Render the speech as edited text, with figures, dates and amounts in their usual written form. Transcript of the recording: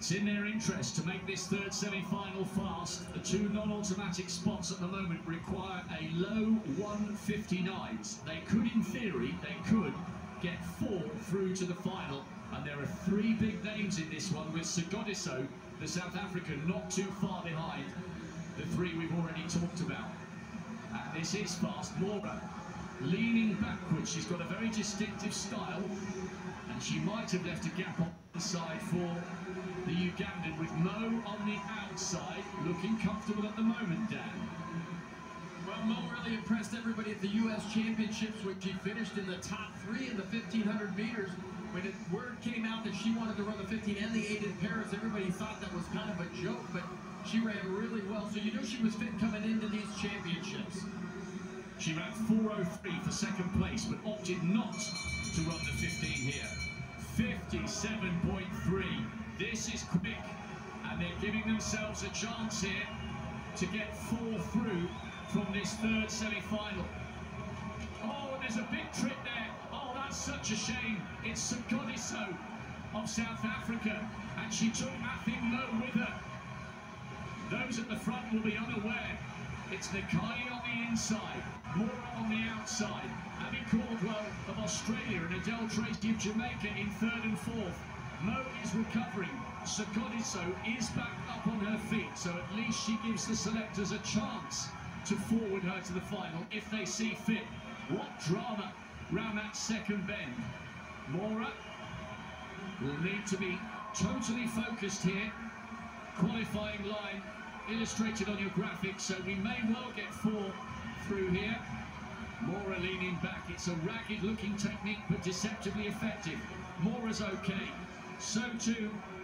It's in their interest to make this third semi-final fast. The two non-automatic spots at the moment require a low 159s. They could, in theory, get 4 through to the final. And there are 3 big names in this one, with Segodiso, the South African, not too far behind the 3 we've already talked about. And this is fast. Mora leaning backwards. She's got a very distinctive style, and she might have left a gap on the side for the Ugandan, with Mo on the outside, looking comfortable at the moment, Dan. Well, Mo really impressed everybody at the U.S. Championships, when she finished in the top 3 in the 1,500 meters. When word came out that she wanted to run the 15 and the 8 in Paris, everybody thought that was kind of a joke, but she ran really well, so you know she was fit coming into these championships. She ran 4:03 for second place, but opted not to run the 15 here. 57.3. This is quick, and they're giving themselves a chance here to get 4 through from this third semi-final. Oh, and there's a big trip there. Oh, that's such a shame. It's Segodiso of South Africa, and she took Halima Nakaayi with her. Those at the front will be unaware. It's Nakaayi on the inside, Mora on the outside, Abby Caldwell of Australia and Adele Tracy of Jamaica in 3rd and 4th. Mo is recovering. Segodiso is back up on her feet, so at least she gives the selectors a chance to forward her to the final if they see fit. What drama round that second bend. Mora will need to be totally focused here. Qualifying line illustrated on your graphics, so we may well get 4 through here. Mora leaning back. It's a ragged looking technique, but deceptively effective. Mora's okay. So too